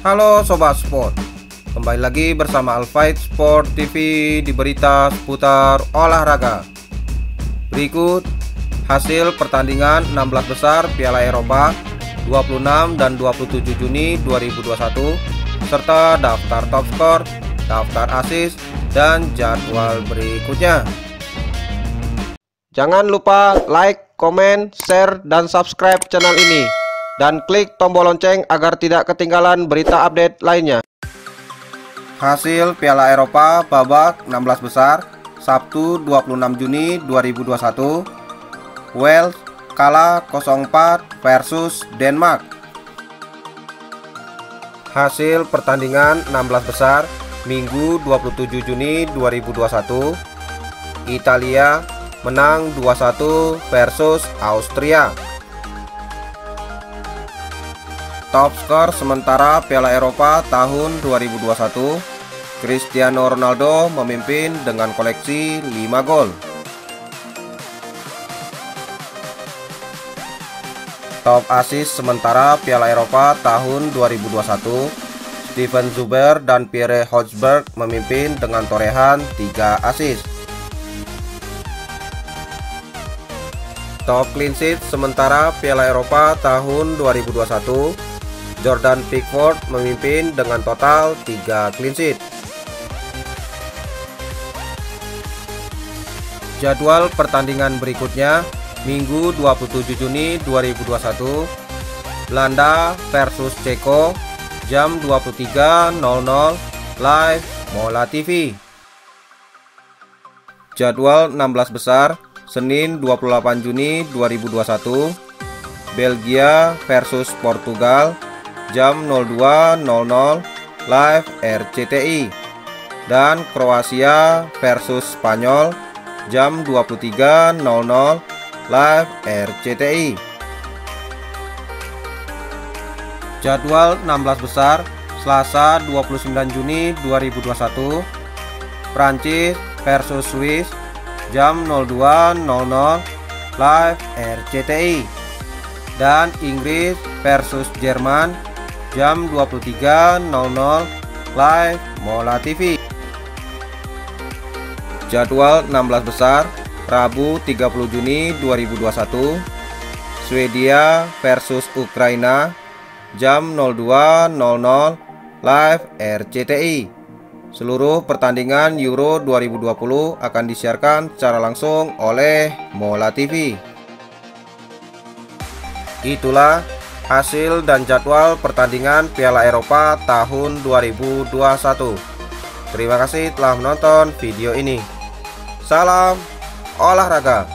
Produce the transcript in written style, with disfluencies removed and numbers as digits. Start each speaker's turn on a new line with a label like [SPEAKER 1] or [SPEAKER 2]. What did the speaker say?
[SPEAKER 1] Halo Sobat Sport, kembali lagi bersama Alfight Sport TV di berita seputar olahraga. Berikut hasil pertandingan 16 besar Piala Eropa 26 dan 27 Juni 2021 serta daftar top skor, daftar assist, dan jadwal berikutnya. Jangan lupa like, komen, share, dan subscribe channel ini, dan klik tombol lonceng agar tidak ketinggalan berita update lainnya. Hasil Piala Eropa babak 16 besar Sabtu 26 Juni 2021, Wales kalah 0-4 versus Denmark. Hasil pertandingan 16 besar Minggu 27 Juni 2021, Italia menang 2-1 versus Austria. Top skor sementara Piala Eropa tahun 2021, Cristiano Ronaldo memimpin dengan koleksi 5 gol. Top assist sementara Piala Eropa tahun 2021, Steven Zuber dan Pierre Hojbjerg memimpin dengan torehan 3 assist. Top clean sheet sementara Piala Eropa tahun 2021, Jordan Pickford memimpin dengan total 3 clean sheet. Jadwal pertandingan berikutnya Minggu 27 Juni 2021, Belanda versus Ceko jam 23.00 live Mola TV. Jadwal 16 besar Senin 28 Juni 2021, Belgia versus Portugal jam 02.00 live RCTI, dan Kroasia versus Spanyol jam 23.00 live RCTI. Jadwal 16 besar Selasa 29 Juni 2021, Prancis versus Swiss jam 02.00 live RCTI, dan Inggris versus Jerman jam 23.00 live Mola TV. Jadwal 16 besar Rabu 30 Juni 2021, Swedia versus Ukraina jam 02.00 live RCTI. Seluruh pertandingan Euro 2020 akan disiarkan secara langsung oleh Mola TV. Itulah hasil dan jadwal pertandingan Piala Eropa tahun 2021. Terima kasih telah menonton video ini. Salam olahraga.